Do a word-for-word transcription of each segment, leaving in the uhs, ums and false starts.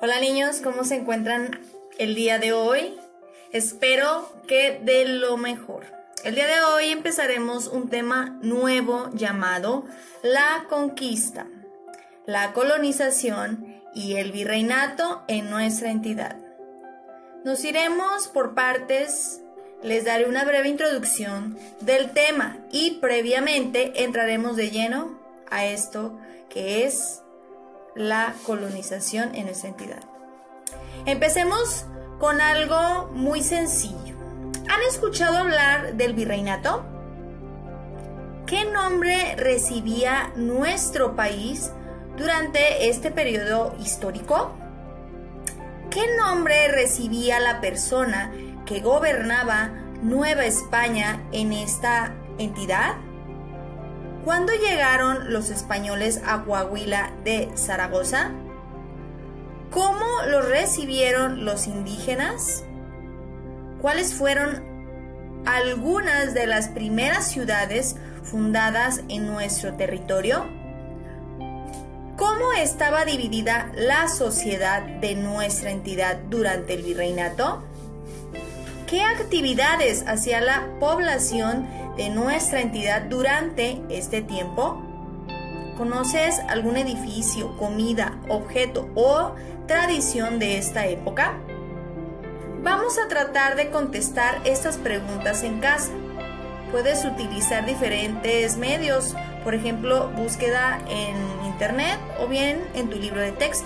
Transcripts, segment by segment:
Hola niños, ¿cómo se encuentran el día de hoy? Espero que de lo mejor. El día de hoy empezaremos un tema nuevo llamado la conquista, la colonización y el virreinato en nuestra entidad. Nos iremos por partes, les daré una breve introducción del tema y previamente entraremos de lleno a esto que es la colonización en nuestra entidad. Empecemos con algo muy sencillo. ¿Han escuchado hablar del virreinato? ¿Qué nombre recibía nuestro país durante este periodo histórico? ¿Qué nombre recibía la persona que gobernaba Nueva España en esta entidad? ¿Cuándo llegaron los españoles a Coahuila de Zaragoza? ¿Cómo los recibieron los indígenas? ¿Cuáles fueron algunas de las primeras ciudades fundadas en nuestro territorio? ¿Cómo estaba dividida la sociedad de nuestra entidad durante el virreinato? ¿Qué actividades hacía la población de nuestra entidad durante este tiempo? ¿Conoces algún edificio, comida, objeto o tradición de esta época? Vamos a tratar de contestar estas preguntas en casa. Puedes utilizar diferentes medios, por ejemplo, búsqueda en internet o bien en tu libro de texto.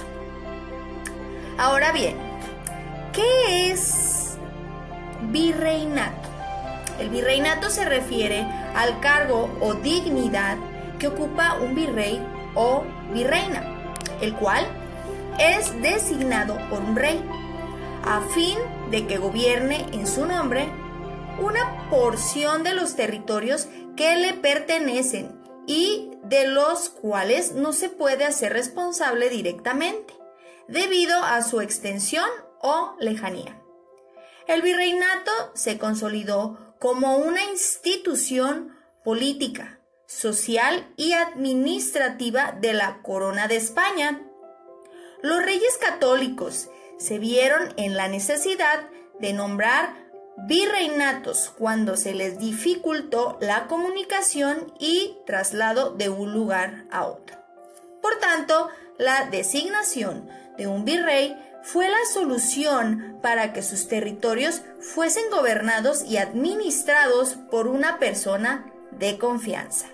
Ahora bien, ¿qué es virreinato? El virreinato se refiere al cargo o dignidad que ocupa un virrey o virreina, el cual es designado por un rey, a fin de que gobierne en su nombre una porción de los territorios que le pertenecen y de los cuales no se puede hacer responsable directamente, debido a su extensión o lejanía. El virreinato se consolidó como una institución política, social y administrativa de la Corona de España. Los reyes católicos se vieron en la necesidad de nombrar virreinatos cuando se les dificultó la comunicación y traslado de un lugar a otro. Por tanto, la designación de un virrey fue la solución para que sus territorios fuesen gobernados y administrados por una persona de confianza.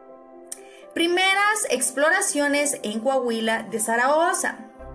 Primeras exploraciones en Coahuila de Zaragoza.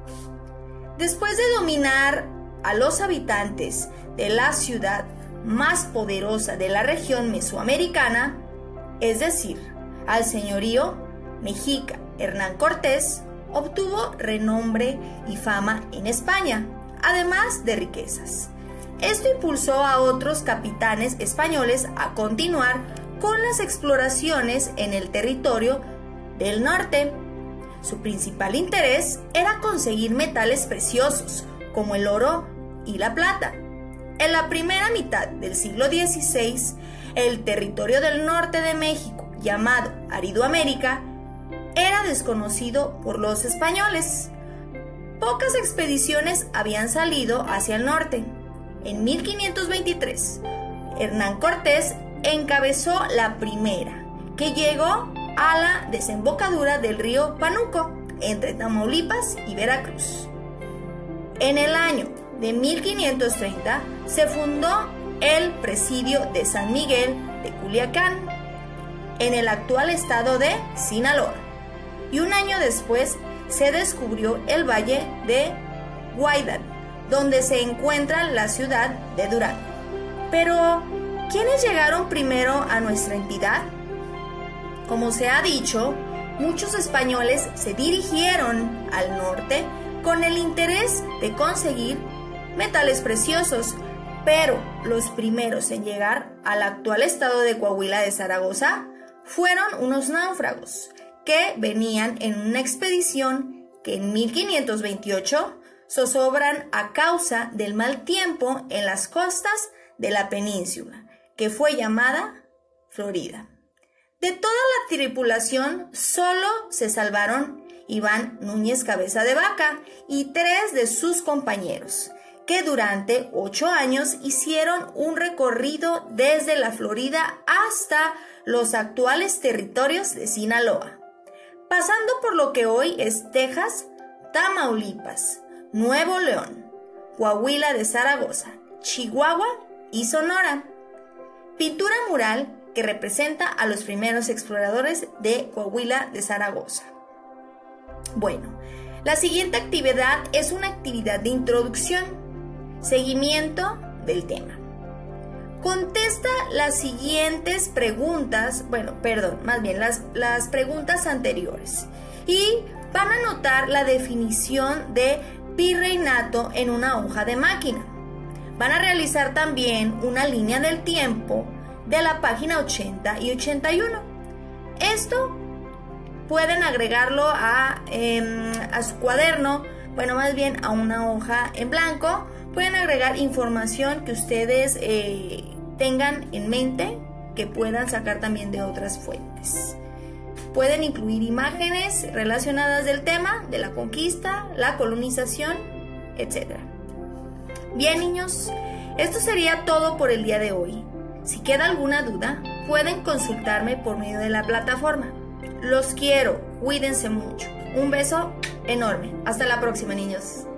Después de dominar a los habitantes de la ciudad más poderosa de la región mesoamericana, es decir, al señorío mexica Hernán Cortés, obtuvo renombre y fama en España, además de riquezas. Esto impulsó a otros capitanes españoles a continuar con las exploraciones en el territorio del norte. Su principal interés era conseguir metales preciosos como el oro y la plata. En la primera mitad del siglo dieciséis, el territorio del norte de México, llamado Aridoamérica, era desconocido por los españoles. Pocas expediciones habían salido hacia el norte. En mil quinientos veintitrés, Hernán Cortés encabezó la primera, que llegó a la desembocadura del río Pánuco, entre Tamaulipas y Veracruz. En el año de mil quinientos treinta se fundó el presidio de San Miguel de Culiacán, en el actual estado de Sinaloa, y un año después se descubrió el valle de Guaidán, donde se encuentra la ciudad de Durango. Pero, ¿quiénes llegaron primero a nuestra entidad? Como se ha dicho, muchos españoles se dirigieron al norte con el interés de conseguir metales preciosos, pero los primeros en llegar al actual estado de Coahuila de Zaragoza fueron unos náufragos que venían en una expedición que en mil quinientos veintiocho zozobran a causa del mal tiempo en las costas de la península, que fue llamada Florida. De toda la tripulación solo se salvaron Iván Núñez Cabeza de Vaca y tres de sus compañeros, que durante ocho años hicieron un recorrido desde la Florida hasta los actuales territorios de Sinaloa, pasando por lo que hoy es Texas, Tamaulipas, Nuevo León, Coahuila de Zaragoza, Chihuahua y Sonora. Pintura mural que representa a los primeros exploradores de Coahuila de Zaragoza. Bueno, la siguiente actividad es una actividad de introducción, seguimiento del tema. Contesta las siguientes preguntas, bueno, perdón, más bien las, las preguntas anteriores, y van a anotar la definición de virreinato en una hoja de máquina. Van a realizar también una línea del tiempo de la página ochenta y ochenta y uno. Esto pueden agregarlo a, eh, a su cuaderno, bueno, más bien a una hoja en blanco. Pueden agregar información que ustedes eh, tengan en mente, que puedan sacar también de otras fuentes. Pueden incluir imágenes relacionadas del tema, de la conquista, la colonización, etcétera. Bien, niños, esto sería todo por el día de hoy. Si queda alguna duda, pueden consultarme por medio de la plataforma. Los quiero, cuídense mucho. Un beso enorme. Hasta la próxima, niños.